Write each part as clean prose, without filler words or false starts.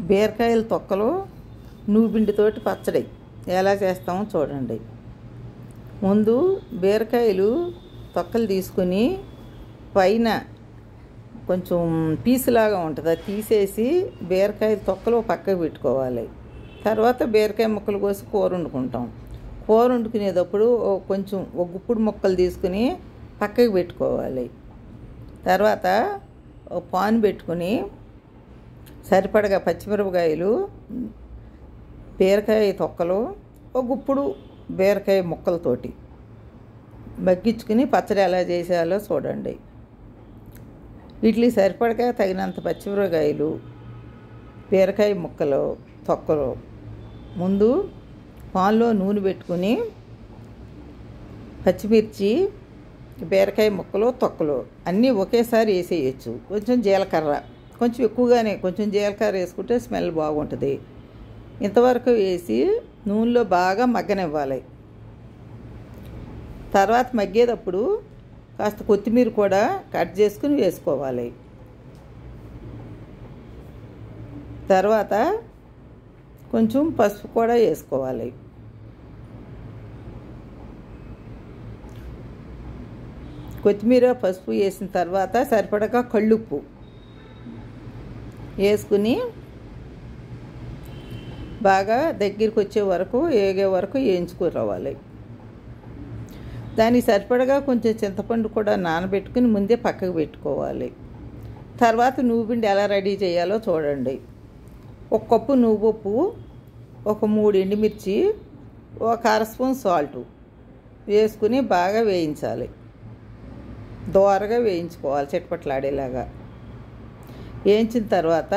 బీరకాయల తొక్కలు నూబిండితోటి పచ్చడి ఎలా చేస్తామో చూడండి. ముందు బీరకాయలు తొక్కలు తీసుకుని పైన కొంచెం పీసులాగా ఉంటుంది, అది తీసేసి బీరకాయల తొక్కలు పక్కకు పెట్టుకోవాలి. తర్వాత బీరకాయ ముక్కలు కోసి కూర వండుకుంటాం. కూర వండుకునేటప్పుడు కొంచెం ఒక గుప్పుడు ముక్కలు తీసుకుని పక్కకు పెట్టుకోవాలి. తర్వాత ఒక పాన్ పెట్టుకుని సరిపడగా పచ్చిమిరపకాయలు, బీరకాయ తొక్కలు, ఒక గుప్పుడు బీరకాయ ముక్కలతోటి మగ్గించుకుని పచ్చడి ఎలా చేసేయాలో చూడండి. వీటికి సరిపడగా తగినంత పచ్చిమిరపకాయలు, బీరకాయ ముక్కలు, తొక్కలు ముందు పాన్లో నూనె పెట్టుకుని పచ్చిమిర్చి, బీరకాయ ముక్కలు, తొక్కలు అన్నీ ఒకేసారి వేసేయచ్చు. కొంచెం జీలకర్ర, కొంచెం ఎక్కువగానే కొంచెం జీలకర్ర వేసుకుంటే స్మెల్ బాగుంటుంది. ఇంతవరకు వేసి నూనెలో బాగా మగ్గనివ్వాలి. తర్వాత మగ్గేటప్పుడు కాస్త కొత్తిమీర కూడా కట్ చేసుకుని వేసుకోవాలి. తర్వాత కొంచెం పసుపు కూడా వేసుకోవాలి. కొత్తిమీర, పసుపు వేసిన తర్వాత సరిపడగా కళ్ళుప్పు వేసుకుని బాగా దగ్గరికి వచ్చే వరకు ఏగే వరకు వేయించుకురావాలి. దానికి సరిపడగా కొంచెం చింతపండు కూడా నానబెట్టుకుని ముందే పక్కకు పెట్టుకోవాలి. తర్వాత నువ్వుపిండి ఎలా రెడీ చేయాలో చూడండి. ఒక కప్పు నువ్వుపప్పు, ఒక 3 ఎండుమిర్చి, ఒక అర స్పూన్ సాల్ట్ వేసుకుని బాగా వేయించాలి. దోరగా వేయించుకోవాలి, చిటపట్లాడేలాగా. వేయించిన తర్వాత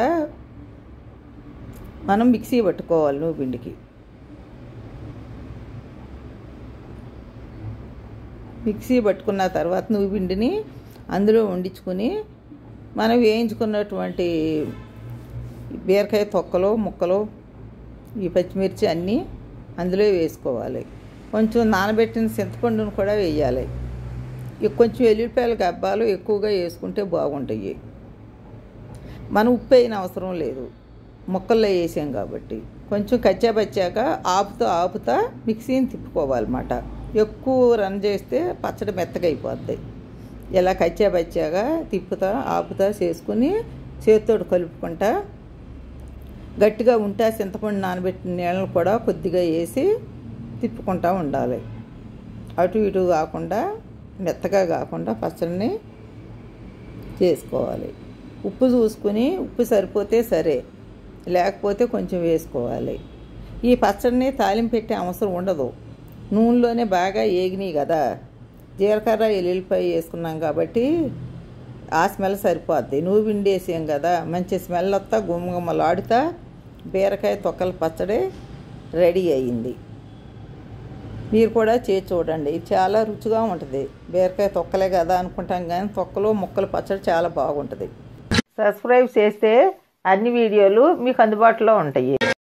మనం మిక్సీ పట్టుకోవాలి. నువ్వుపిండికి మిక్సీ పట్టుకున్న తర్వాత నువ్వుపిండిని అందులో వండించుకుని మనం వేయించుకున్నటువంటి బీరకాయ తొక్కలు, ముక్కలు, ఈ పచ్చిమిర్చి అన్నీ అందులో వేసుకోవాలి. కొంచెం నానబెట్టిన చింతపండును కూడా వేయాలి. కొంచెం ఎల్లిపాయల గబ్బాలు ఎక్కువగా వేసుకుంటే బాగుంటాయి. మనం ఉప్పు అయిన అవసరం లేదు, ముక్కల్లో వేసాం కాబట్టి. కొంచెం కచ్చాపచ్చాక ఆపుతా మిక్సీని తిప్పుకోవాలన్నమాట. ఎక్కువ రన్ చేస్తే పచ్చడి మెత్తగా అయిపోద్ది. ఇలా కచ్చాపచ్చాగా ఆపుతా చేసుకుని చేతితోటి కలుపుకుంటా గట్టిగా ఉంటే చింతపండు నానబెట్టిన నీళ్ళను కూడా కొద్దిగా వేసి తిప్పుకుంటూ ఉండాలి. అటు ఇటు కాకుండా, మెత్తగా కాకుండా పచ్చడిని చేసుకోవాలి. ఉప్పు చూసుకుని ఉప్పు సరిపోతే సరే, లేకపోతే కొంచెం వేసుకోవాలి. ఈ పచ్చడిని తాలింపు పెట్టే అవసరం ఉండదు. నూనెలోనే బాగా ఏగినాయి కదా, జీలకర్ర, ఎల్లుల్లిపాయ వేసుకున్నాం కాబట్టి ఆ స్మెల్ సరిపోద్ది. నువ్వు పిండి వేసాం కదా, మంచి స్మెల్ వస్తా గుమ్మగుమ్మలాడుతా బీరకాయ తొక్కల పచ్చడి రెడీ అయ్యింది. మీరు కూడా చేసి చూడండి, చాలా రుచిగా ఉంటుంది. బీరకాయ తొక్కలే కదా అనుకుంటాం, కానీ తొక్కలు ముక్కలు పచ్చడి చాలా బాగుంటుంది. సబ్స్క్రైబ్ చేస్తే అన్ని వీడియోలు మీకు అందుబాటులో ఉంటాయి.